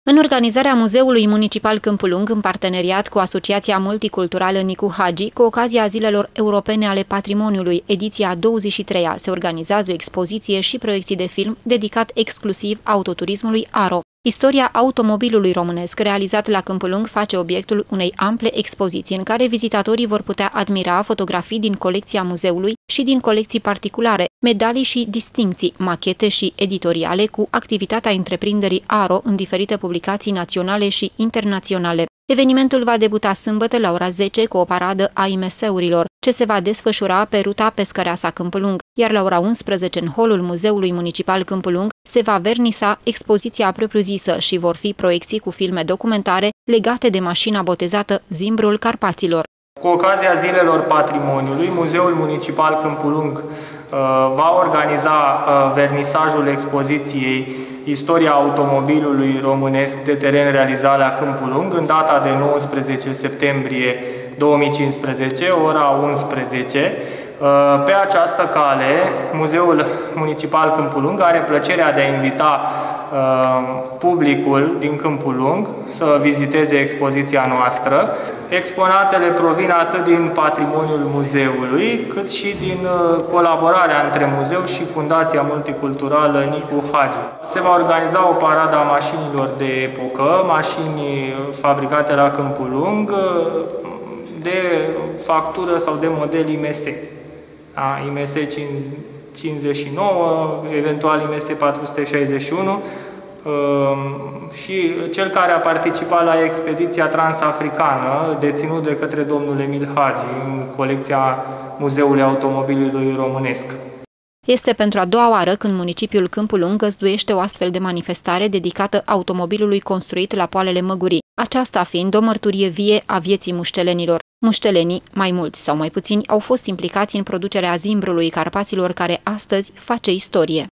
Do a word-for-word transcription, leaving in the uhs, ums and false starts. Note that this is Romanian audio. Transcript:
În organizarea Muzeului Municipal Câmpul Lung, în parteneriat cu Asociația Multiculturală Nicu Hagi, cu ocazia Zilelor Europene ale Patrimoniului, ediția a douăzeci și treia, se organizează o expoziție și proiecții de film dedicat exclusiv autoturismului Aro. Istoria automobilului românesc realizat la Câmpul Lung face obiectul unei ample expoziții în care vizitatorii vor putea admira fotografii din colecția muzeului și din colecții particulare, medalii și distincții, machete și editoriale cu activitatea întreprinderii Aro în diferite publicații naționale și internaționale. Evenimentul va debuta sâmbătă la ora zece cu o paradă a I M S-urilor, ce se va desfășura pe ruta Pescăreasa Câmpul Lung, iar la ora unsprezece în holul Muzeului Municipal Câmpul Lung se va vernisa expoziția propriu-zisă și vor fi proiecții cu filme documentare legate de mașina botezată Zimbrul Carpaților. Cu ocazia Zilelor Patrimoniului, Muzeul Municipal Câmpul Lung uh, va organiza uh, vernisajul expoziției Istoria automobilului românesc de teren realizat la Câmpul Lung în data de nouăsprezece septembrie două mii cincisprezece, ora unsprezece. Pe această cale, Muzeul Municipal Câmpul Lung are plăcerea de a invita publicul din Câmpul Lung să viziteze expoziția noastră. Exponatele provin atât din patrimoniul muzeului, cât și din colaborarea între muzeu și Fundația Multiculturală Nicu Hagi. Se va organiza o paradă a mașinilor de epocă, mașini fabricate la Câmpul Lung, de factură sau de model I M S. I M S cincizeci și nouă, eventual I M S patru sute șaizeci și unu, și cel care a participat la expediția transafricană deținut de către domnul Emil Hagi în colecția Muzeului Automobilului Românesc. Este pentru a doua oară când municipiul Câmpul Lung găzduiește o astfel de manifestare dedicată automobilului construit la poalele Măgurii, aceasta fiind o mărturie vie a vieții muștelenilor. Muștelenii, mai mulți sau mai puțini, au fost implicați în producerea Zimbrului Carpaților, care astăzi face istorie.